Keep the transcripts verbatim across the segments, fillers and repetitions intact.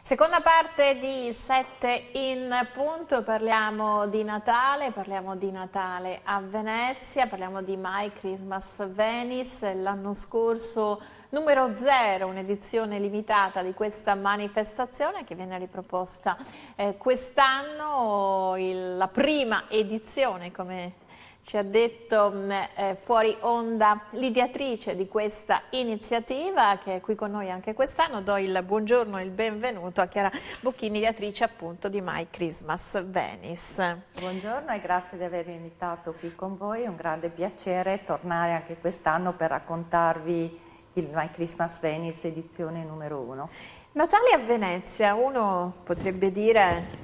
Seconda parte di sette in punto, parliamo di Natale, parliamo di Natale a Venezia, parliamo di My Christmas Venice, l'anno scorso numero zero, un'edizione limitata di questa manifestazione che viene riproposta eh, quest'anno, la prima edizione, come ci ha detto eh, fuori onda l'ideatrice di questa iniziativa, che è qui con noi anche quest'anno. Do il buongiorno e il benvenuto a Chiara Bocchini, ideatrice appunto di My Christmas Venice. Buongiorno e grazie di avermi invitato qui con voi, è un grande piacere tornare anche quest'anno per raccontarvi il My Christmas Venice edizione numero uno. Natale a Venezia, uno potrebbe dire...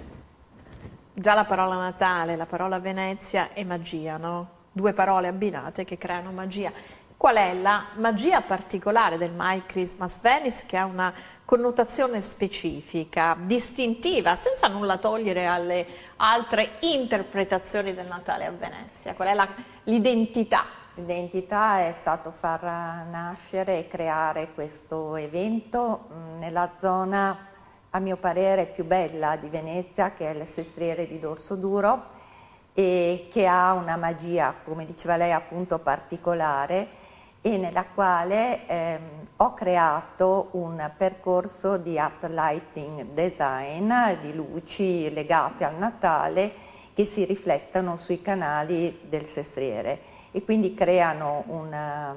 Già la parola Natale, la parola Venezia e magia, no? Due parole abbinate che creano magia. Qual è la magia particolare del My Christmas Venice, che ha una connotazione specifica, distintiva, senza nulla togliere alle altre interpretazioni del Natale a Venezia? Qual è l'identità? L'identità è stato far nascere e creare questo evento mh, nella zona, a mio parere, più bella di Venezia, che è le Sestriere di Dorsoduro, e che ha una magia, come diceva lei, appunto particolare, e nella quale ehm, ho creato un percorso di art lighting design, di luci legate al Natale, che si riflettono sui canali del Sestriere e quindi creano una,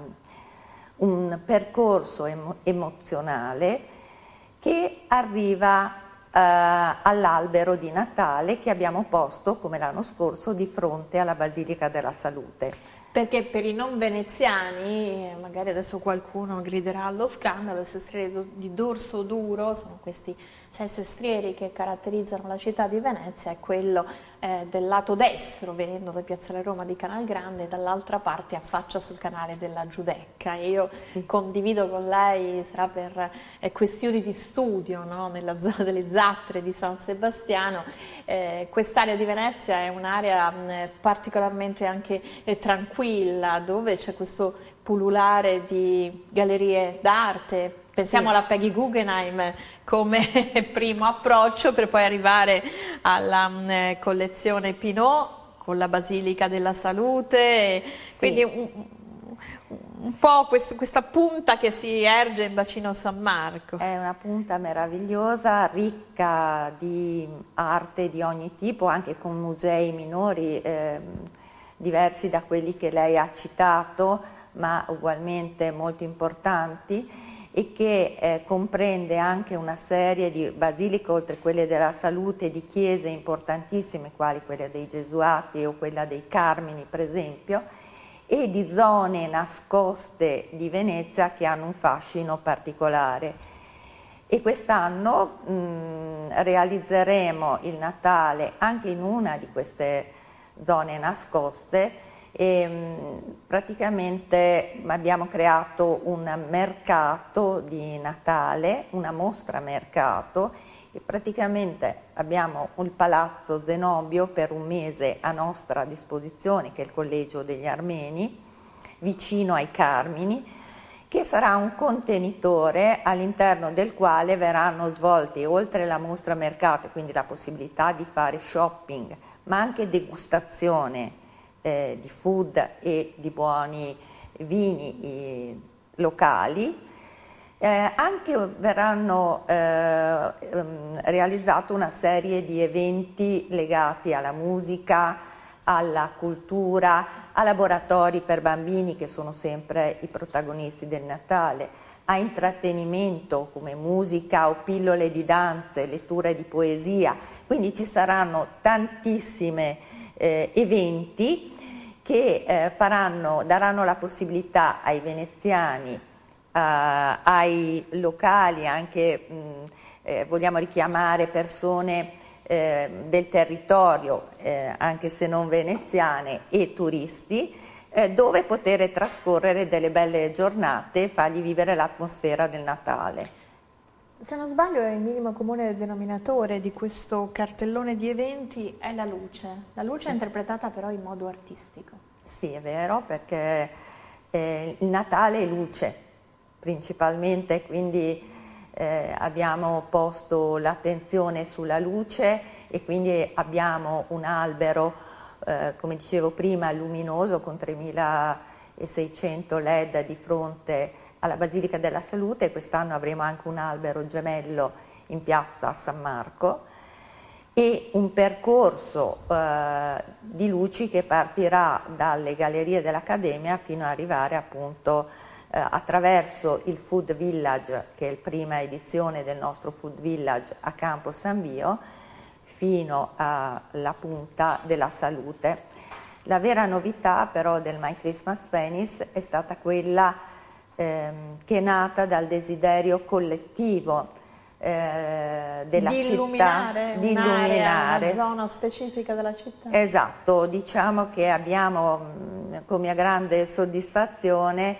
un percorso emo- emozionale che arriva eh, all'albero di Natale che abbiamo posto, come l'anno scorso, di fronte alla Basilica della Salute. Perché per i non veneziani, magari adesso qualcuno griderà allo scandalo, le sestriere di Dorsoduro sono questi sei sestrieri che caratterizzano la città di Venezia, è quello eh, del lato destro, venendo da Piazzale Roma di Canal Grande, e dall'altra parte affaccia sul canale della Giudecca. E io sì. condivido con lei, sarà per eh, questioni di studio, no? Nella zona delle Zattere di San Sebastiano, eh, quest'area di Venezia è un'area eh, particolarmente anche eh, tranquilla, dove c'è questo pullulare di gallerie d'arte. Pensiamo sì. alla Peggy Guggenheim come primo approccio, per poi arrivare alla mh, collezione Pinault con la Basilica della Salute, sì. quindi un, un po' questo, questa punta che si erge in bacino San Marco. È una punta meravigliosa, ricca di arte di ogni tipo, anche con musei minori eh, diversi da quelli che lei ha citato, ma ugualmente molto importanti, e che eh, comprende anche una serie di basiliche, oltre a quelle della Salute, di chiese importantissime, quali quella dei Gesuati o quella dei Carmini, per esempio, e di zone nascoste di Venezia che hanno un fascino particolare. E quest'anno mh, realizzeremo il Natale anche in una di queste zone nascoste. E, mh, praticamente abbiamo creato un mercato di Natale, una mostra mercato, e praticamente abbiamo il Palazzo Zenobio per un mese a nostra disposizione, che è il Collegio degli Armeni, vicino ai Carmini, che sarà un contenitore all'interno del quale verranno svolti, oltre la mostra mercato, quindi la possibilità di fare shopping, ma anche degustazione Eh, di food e di buoni vini eh, locali. Eh, anche verranno eh, ehm, realizzata una serie di eventi legati alla musica, alla cultura, a laboratori per bambini, che sono sempre i protagonisti del Natale, a intrattenimento come musica o pillole di danze, letture di poesia. Quindi ci saranno tantissime Eh, eventi che eh, faranno, daranno la possibilità ai veneziani, eh, ai locali, anche mh, eh, vogliamo richiamare persone eh, del territorio, eh, anche se non veneziane, e turisti, eh, dove poter trascorrere delle belle giornate e fargli vivere l'atmosfera del Natale. Se non sbaglio, il minimo comune denominatore di questo cartellone di eventi è la luce. La luce sì. è interpretata però in modo artistico. Sì, è vero, perché eh, il Natale è luce principalmente, quindi eh, abbiamo posto l'attenzione sulla luce e quindi abbiamo un albero, eh, come dicevo prima, luminoso con tremilaseicento L E D di fronte alla Basilica della Salute. Quest'anno avremo anche un albero gemello in piazza San Marco e un percorso eh, di luci che partirà dalle gallerie dell'Accademia fino ad arrivare appunto eh, attraverso il Food Village, che è la prima edizione del nostro Food Village a Campo San Vio, fino alla punta della Salute. La vera novità però del My Christmas Venice è stata quella ehm, che è nata dal desiderio collettivo Eh, della di città, illuminare di un'area, illuminare una zona specifica della città. Esatto, diciamo che abbiamo mh, con mia grande soddisfazione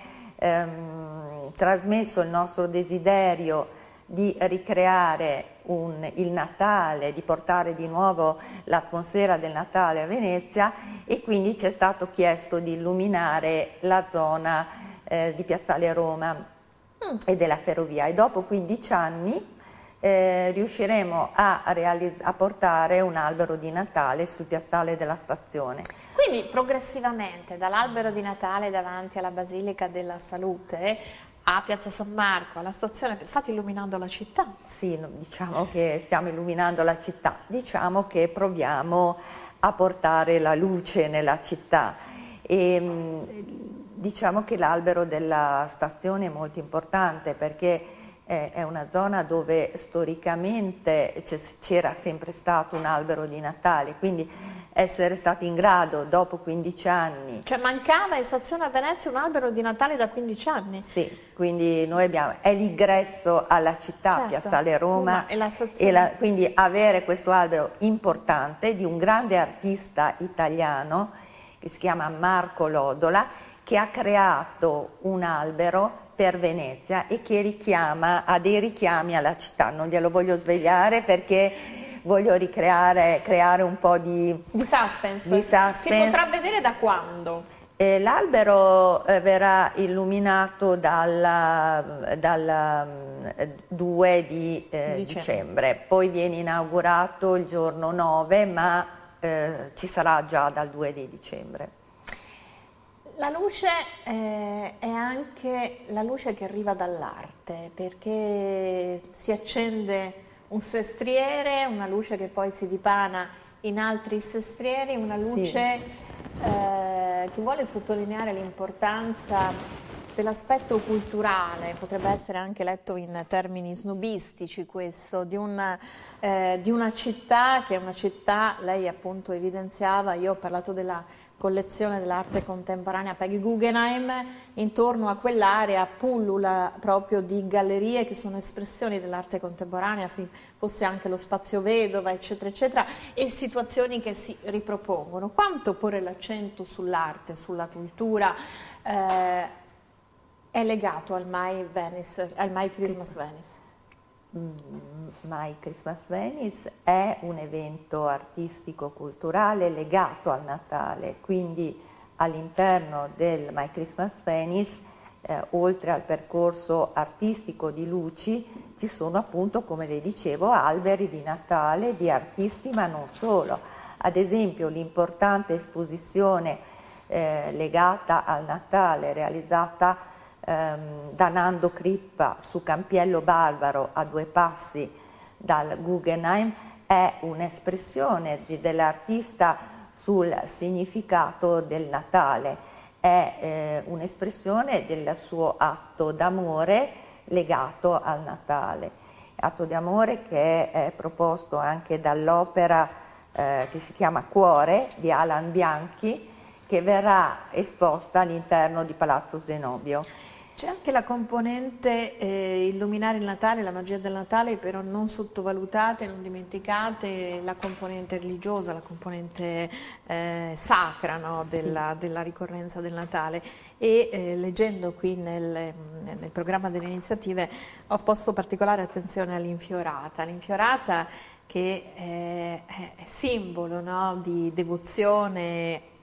ehm, trasmesso il nostro desiderio di ricreare un, il Natale, di portare di nuovo l'atmosfera del Natale a Venezia, e quindi ci è stato chiesto di illuminare la zona eh, di Piazzale Roma mm. e della ferrovia, e dopo quindici anni Eh, riusciremo a, a portare un albero di Natale sul piazzale della stazione. Quindi progressivamente dall'albero di Natale davanti alla Basilica della Salute a Piazza San Marco, alla stazione, state illuminando la città? Sì, diciamo che stiamo illuminando la città, diciamo che proviamo a portare la luce nella città. E, diciamo che l'albero della stazione è molto importante perché è una zona dove storicamente c'era sempre stato un albero di Natale, quindi essere stati in grado dopo quindici anni... Cioè mancava in stazione a Venezia un albero di Natale da quindici anni? Sì, quindi noi abbiamo, è l'ingresso alla città, certo, Piazzale Roma, e la stazione. E la, quindi avere questo albero importante di un grande artista italiano che si chiama Marco Lodola, che ha creato un albero per Venezia e che richiama, ha dei richiami alla città. Non glielo voglio svegliare perché voglio ricreare, creare un po' di, di, suspense. di suspense. Si potrà vedere da quando? Eh, l'albero eh, verrà illuminato dal, dal um, due di eh, dicembre. dicembre, poi viene inaugurato il giorno nove, ma eh, ci sarà già dal due di dicembre. La luce eh, è anche la luce che arriva dall'arte, perché si accende un sestriere, una luce che poi si dipana in altri sestrieri, una luce sì. eh, che vuole sottolineare l'importanza dell'aspetto culturale, potrebbe essere anche letto in termini snobistici questo, di una, eh, di una città che è una città, lei appunto evidenziava, io ho parlato della collezione dell'arte contemporanea Peggy Guggenheim, intorno a quell'area pullula proprio di gallerie che sono espressioni dell'arte contemporanea, fosse anche lo Spazio Vedova, eccetera, eccetera, e situazioni che si ripropongono. Quanto porre l'accento sull'arte, sulla cultura, eh, è legato al My, Venice, al My Christmas Venice? My Christmas Venice è un evento artistico-culturale legato al Natale, quindi all'interno del My Christmas Venice, eh, oltre al percorso artistico di luci, ci sono appunto, come le dicevo, alberi di Natale di artisti, ma non solo. Ad esempio l'importante esposizione eh, legata al Natale realizzata da Nando Crippa su Campiello Barbaro, a due passi dal Guggenheim, è un'espressione dell'artista sul significato del Natale, è eh, un'espressione del suo atto d'amore legato al Natale, atto di amore che è proposto anche dall'opera eh, che si chiama Cuore di Alan Bianchi, che verrà esposta all'interno di Palazzo Zenobio. C'è anche la componente eh, illuminare il Natale, la magia del Natale, però non sottovalutate, non dimenticate la componente religiosa, la componente eh, sacra, no, della, sì. della ricorrenza del Natale. E eh, leggendo qui nel, nel programma delle iniziative ho posto particolare attenzione all'infiorata. L'infiorata che è, è simbolo, no, di devozione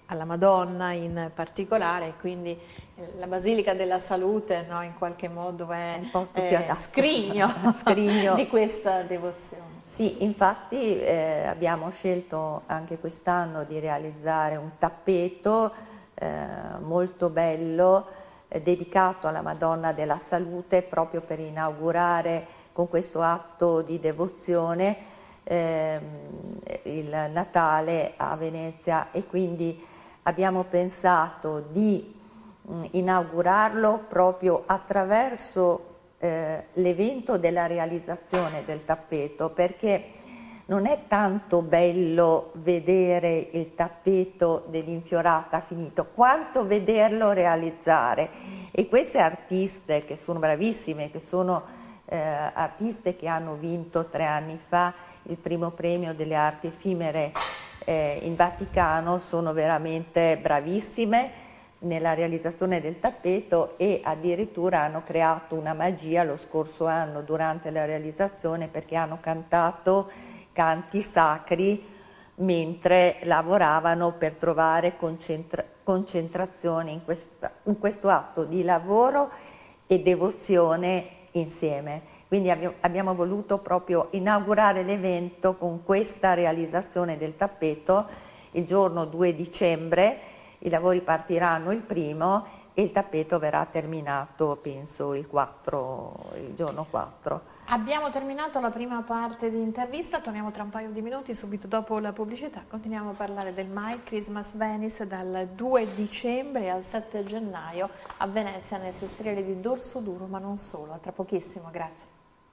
alla Madonna in particolare, quindi la Basilica della Salute, no, in qualche modo è un posto più eh, scrigno, scrigno di questa devozione. Sì, infatti eh, abbiamo scelto anche quest'anno di realizzare un tappeto eh, molto bello eh, dedicato alla Madonna della Salute, proprio per inaugurare con questo atto di devozione eh, il Natale a Venezia, e quindi abbiamo pensato di mh, inaugurarlo proprio attraverso eh, l'evento della realizzazione del tappeto, perché non è tanto bello vedere il tappeto dell'Infiorata finito, quanto vederlo realizzare. E queste artiste, che sono bravissime, che sono eh, artiste che hanno vinto tre anni fa il primo premio delle arti effimere eh, in Vaticano, sono veramente bravissime nella realizzazione del tappeto, e addirittura hanno creato una magia lo scorso anno durante la realizzazione, perché hanno cantato canti sacri mentre lavoravano per trovare concentra- concentrazione in, questa, in questo atto di lavoro e devozione insieme. Quindi abbiamo, abbiamo voluto proprio inaugurare l'evento con questa realizzazione del tappeto il giorno due dicembre. I lavori partiranno il primo e il tappeto verrà terminato, penso, il, quattro, il giorno quattro. Abbiamo terminato la prima parte di intervista, torniamo tra un paio di minuti, subito dopo la pubblicità. Continuiamo a parlare del My Christmas Venice dal due dicembre al sette gennaio a Venezia, nel sestriere di Dorsoduro, ma non solo. A tra pochissimo, grazie.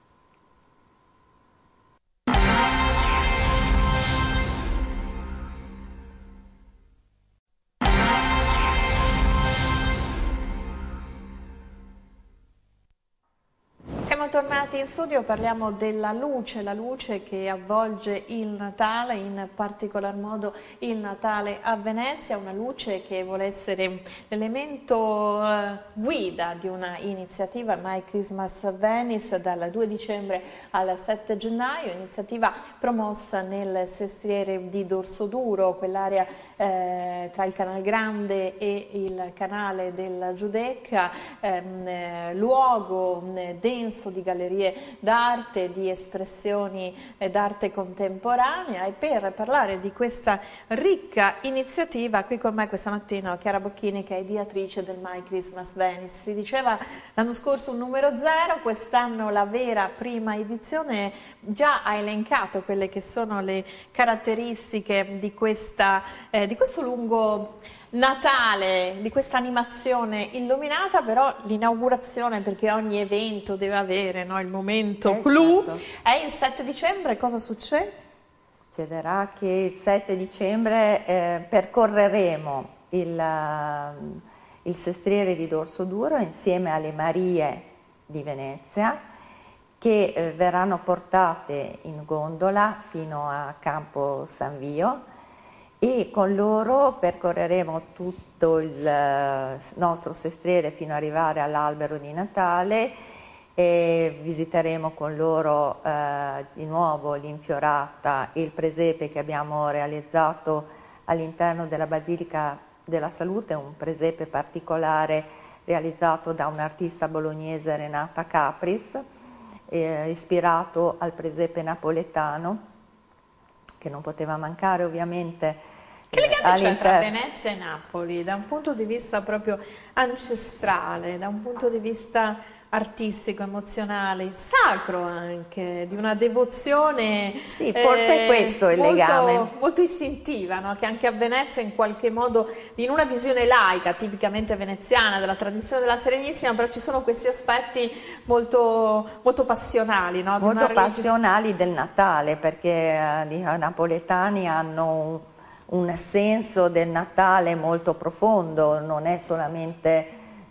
Siamo tornati in studio, parliamo della luce, la luce che avvolge il Natale, in particolar modo il Natale a Venezia, una luce che vuole essere l'elemento eh, guida di una iniziativa My Christmas Venice dal due dicembre al sette gennaio, iniziativa promossa nel sestriere di Dorsoduro, quell'area eh, tra il Canal Grande e il canale della Giudecca, ehm, eh, luogo eh, denso di gallerie d'arte, di espressioni eh, d'arte contemporanea. E per parlare di questa ricca iniziativa, qui con me questa mattina ho Chiara Bocchini, che è ideatrice del My Christmas Venice. Si diceva l'anno scorso un numero zero, quest'anno la vera prima edizione già ha elencato quelle che sono le caratteristiche di, questa, eh, di questo lungo Natale, di questa animazione illuminata. Però l'inaugurazione, perché ogni evento deve avere, no, il momento eh, clou, certo. È il sette dicembre. Cosa succede? Succederà che il sette dicembre eh, percorreremo il, uh, il sestriere di Dorsoduro insieme alle Marie di Venezia, che eh, verranno portate in gondola fino a Campo San Vio, e con loro percorreremo tutto il uh, nostro sestriere fino ad arrivare all'albero di Natale, e visiteremo con loro eh, di nuovo l'Infiorata e il presepe che abbiamo realizzato all'interno della Basilica della Salute, un presepe particolare realizzato da un'artista bolognese, Renata Capris, eh, ispirato al presepe napoletano, che non poteva mancare ovviamente. Che legame c'è tra Venezia e Napoli, da un punto di vista proprio ancestrale, da un punto di vista artistico, emozionale, sacro anche, di una devozione sì, forse eh, è questo il molto, legame molto istintiva, no? Che anche a Venezia in qualche modo, in una visione laica, tipicamente veneziana, della tradizione della Serenissima, però ci sono questi aspetti molto, molto passionali, no? Molto passionali del Natale, perché eh, i napoletani hanno un, un senso del Natale molto profondo, non è solamente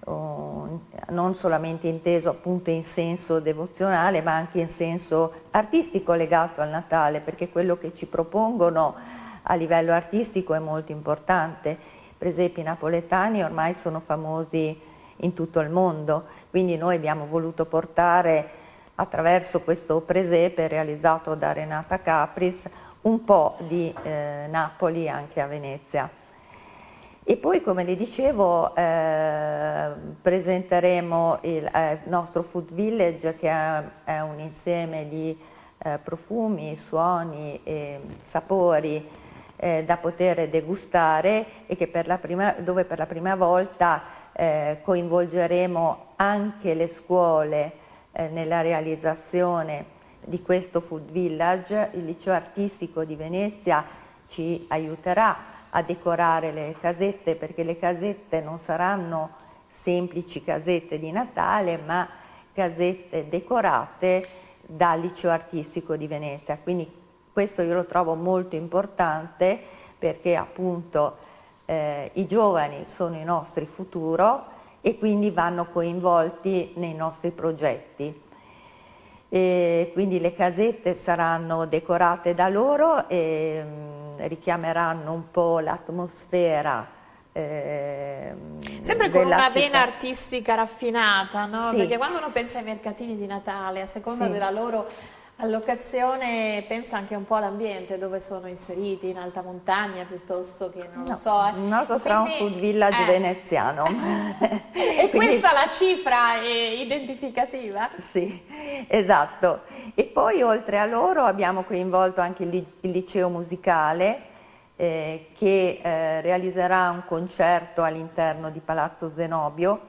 non solamente inteso appunto in senso devozionale, ma anche in senso artistico legato al Natale, perché quello che ci propongono a livello artistico è molto importante. Per esempio i napoletani ormai sono famosi in tutto il mondo, quindi noi abbiamo voluto portare attraverso questo presepe realizzato da Renata Capris un po' di eh, Napoli anche a Venezia. E poi, come le dicevo, eh, presenteremo il eh, nostro Food Village, che è, è un insieme di eh, profumi, suoni e sapori eh, da poter degustare, e che per la prima, dove per la prima volta eh, coinvolgeremo anche le scuole eh, nella realizzazione di questo Food Village. Il Liceo Artistico di Venezia ci aiuterà a decorare le casette, perché le casette non saranno semplici casette di Natale, ma casette decorate dal Liceo Artistico di Venezia. Quindi questo io lo trovo molto importante, perché appunto eh, i giovani sono il nostro futuro e quindi vanno coinvolti nei nostri progetti. E quindi le casette saranno decorate da loro e mh, richiameranno un po' l'atmosfera. Eh, Sempre con una città. vena artistica raffinata, no? Sì. Perché quando uno pensa ai mercatini di Natale, a seconda sì. della loro allocazione, pensa anche un po' all'ambiente dove sono inseriti, in alta montagna piuttosto che, non no, lo so. Eh. Il nostro sarà un food village eh. veneziano. E quindi, questa la cifra è identificativa? Sì, esatto. E poi oltre a loro abbiamo coinvolto anche il, il liceo musicale eh, che eh, realizzerà un concerto all'interno di Palazzo Zenobio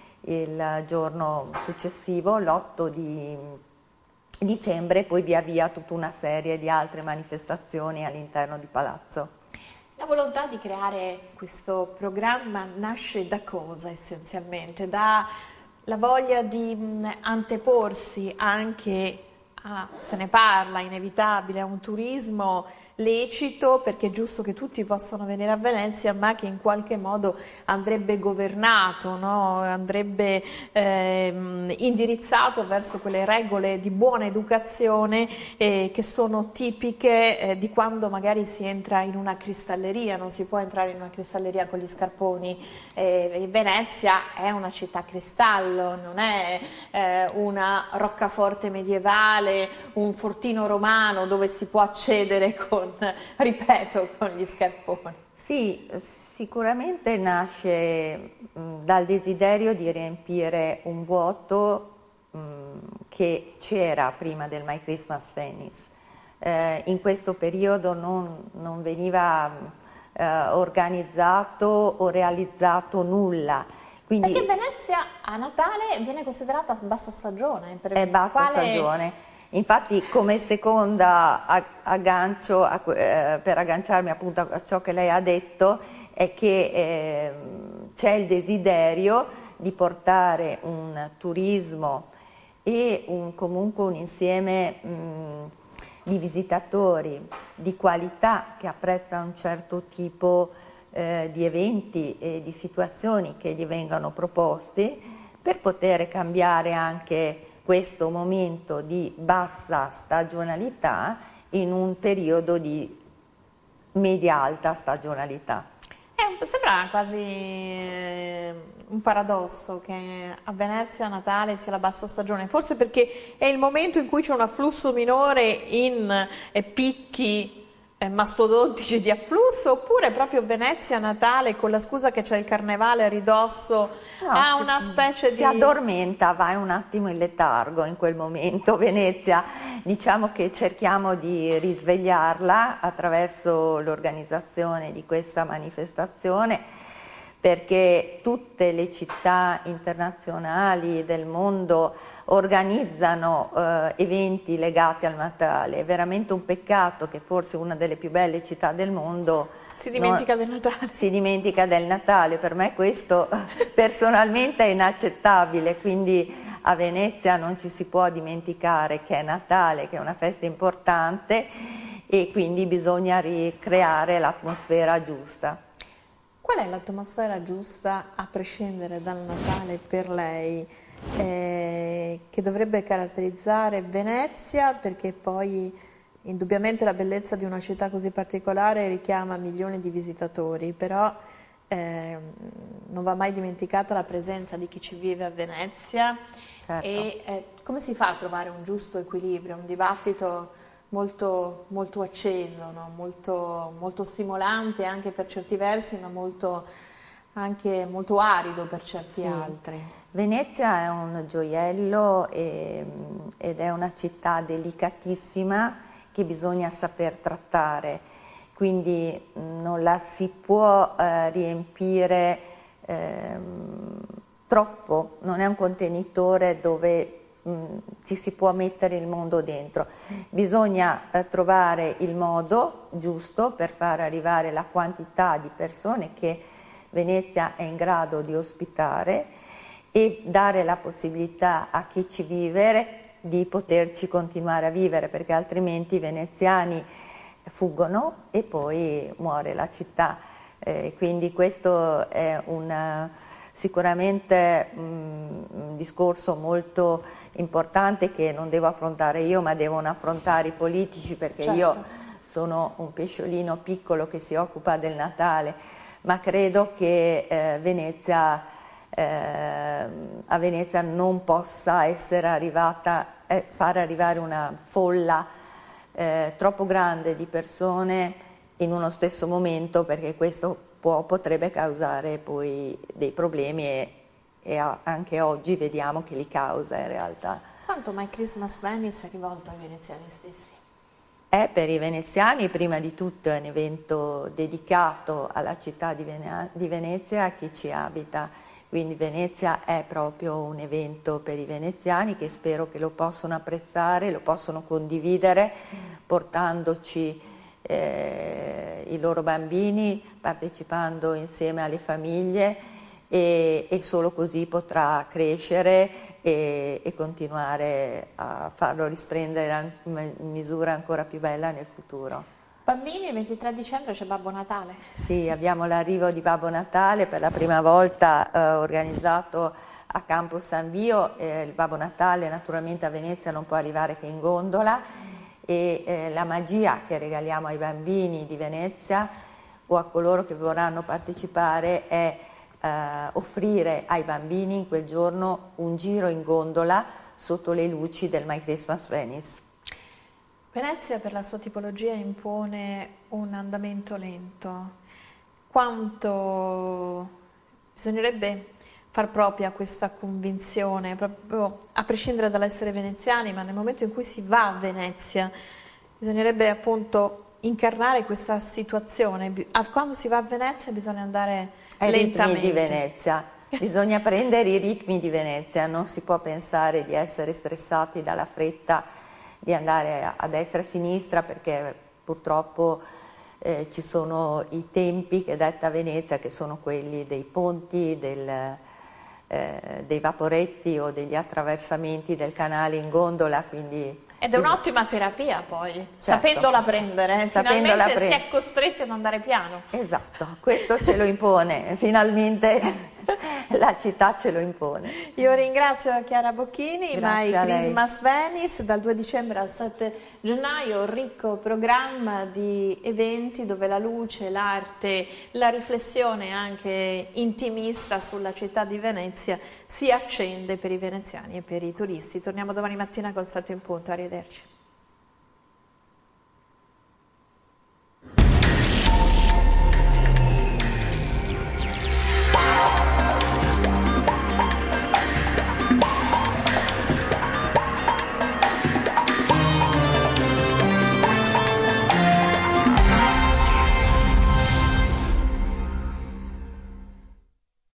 il giorno successivo, l'otto di dicembre, e poi via via tutta una serie di altre manifestazioni all'interno di Palazzo. La volontà di creare questo programma nasce da cosa essenzialmente? Da la voglia di mh, anteporsi anche a, se ne parla, inevitabile, a un turismo lecito, perché è giusto che tutti possano venire a Venezia, ma che in qualche modo andrebbe governato, no? Andrebbe ehm, indirizzato verso quelle regole di buona educazione eh, che sono tipiche eh, di quando magari si entra in una cristalleria. Non si può entrare in una cristalleria con gli scarponi. Eh, Venezia è una città cristallo, non è eh, una roccaforte medievale, un fortino romano dove si può accedere con ripeto, con gli scarponi. Sì, sicuramente nasce mh, dal desiderio di riempire un vuoto mh, che c'era prima del My Christmas Venice. Eh, in questo periodo non, non veniva eh, organizzato o realizzato nulla. Quindi, perché Venezia a Natale viene considerata bassa stagione. Per è bassa quale... stagione. Infatti, come seconda aggancio, a, eh, per agganciarmi appunto a ciò che lei ha detto, è che eh, c'è il desiderio di portare un turismo e un, comunque un insieme mh, di visitatori di qualità che apprezzano un certo tipo eh, di eventi e di situazioni che gli vengano proposti, per poter cambiare anche questo momento di bassa stagionalità in un periodo di media-alta stagionalità. È un, sembra quasi eh, un paradosso che a Venezia a Natale sia la bassa stagione, forse perché è il momento in cui c'è un afflusso minore in eh, picchi eh, mastodontici di afflusso, oppure proprio Venezia a Natale, con la scusa che c'è il carnevale a ridosso, no, ha si, una specie si di... Si addormenta, vai un attimo in letargo in quel momento Venezia. Diciamo che cerchiamo di risvegliarla attraverso l'organizzazione di questa manifestazione, perché tutte le città internazionali del mondo organizzano eh, eventi legati al Natale. È veramente un peccato che forse una delle più belle città del mondo si dimentica non, del Natale. Si dimentica del Natale. Per me questo personalmente è inaccettabile, quindi a Venezia non ci si può dimenticare che è Natale, che è una festa importante, e quindi bisogna ricreare l'atmosfera giusta. Qual è l'atmosfera giusta, a prescindere dal Natale, per lei, eh, che dovrebbe caratterizzare Venezia? Perché poi indubbiamente la bellezza di una città così particolare richiama milioni di visitatori, però eh, non va mai dimenticata la presenza di chi ci vive a Venezia. Certo. E eh, come si fa a trovare un giusto equilibrio, un dibattito molto, molto acceso, no? molto, molto stimolante anche per certi versi, ma molto, anche molto arido per certi Sì. altri. Venezia è un gioiello e, ed è una città delicatissima che bisogna saper trattare, quindi non la si può eh, riempire eh, troppo, non è un contenitore dove mh, ci si può mettere il mondo dentro, bisogna eh, trovare il modo giusto per far arrivare la quantità di persone che Venezia è in grado di ospitare e dare la possibilità a chi ci vive di poterci continuare a vivere, perché altrimenti i veneziani fuggono e poi muore la città. Eh, quindi questo è una, sicuramente mh, un discorso molto importante che non devo affrontare io, ma devono affrontare i politici, perché Certo. io sono un pesciolino piccolo che si occupa del Natale, ma credo che eh, Venezia Eh, a Venezia non possa essere arrivata, eh, far arrivare una folla eh, troppo grande di persone in uno stesso momento, perché questo può, potrebbe causare poi dei problemi e, e a, anche oggi vediamo che li causa in realtà. Quanto My Christmas Venice è rivolto ai veneziani stessi? È per i veneziani prima di tutto un evento dedicato alla città di, Vene- di Venezia e a chi ci abita. Quindi Venezia è proprio un evento per i veneziani che spero che lo possano apprezzare, lo possono condividere portandoci eh, i loro bambini, partecipando insieme alle famiglie e, e solo così potrà crescere e, e continuare a farlo risplendere in misura ancora più bella nel futuro. Bambini, il ventitré dicembre c'è Babbo Natale. Sì, abbiamo l'arrivo di Babbo Natale per la prima volta eh, organizzato a Campo San Vio. Eh, il Babbo Natale naturalmente a Venezia non può arrivare che in gondola e eh, la magia che regaliamo ai bambini di Venezia o a coloro che vorranno partecipare è eh, offrire ai bambini in quel giorno un giro in gondola sotto le luci del My Christmas Venice. Venezia per la sua tipologia impone un andamento lento. Quanto bisognerebbe far propria questa convinzione, proprio a prescindere dall'essere veneziani, ma nel momento in cui si va a Venezia, bisognerebbe appunto incarnare questa situazione. Quando si va a Venezia bisogna andare ai lentamente. ritmi di Venezia. Bisogna prendere i ritmi di Venezia, non si può pensare di essere stressati dalla fretta di andare a destra e a sinistra, perché purtroppo eh, ci sono i tempi che detta Venezia, che sono quelli dei ponti, del, eh, dei vaporetti o degli attraversamenti del canale in gondola, quindi ed è un'ottima terapia poi, certo, sapendola prendere, sapendola finalmente pre- si è costretti ad andare piano. Esatto, questo ce lo impone, finalmente la città ce lo impone. Io ringrazio Chiara Bocchini, My Grazie a lei. Christmas Venice, dal due dicembre al sette gennaio, un ricco programma di eventi dove la luce, l'arte, la riflessione anche intimista sulla città di Venezia si accende per i veneziani e per i turisti. Torniamo domani mattina col sette in punto, arrivederci.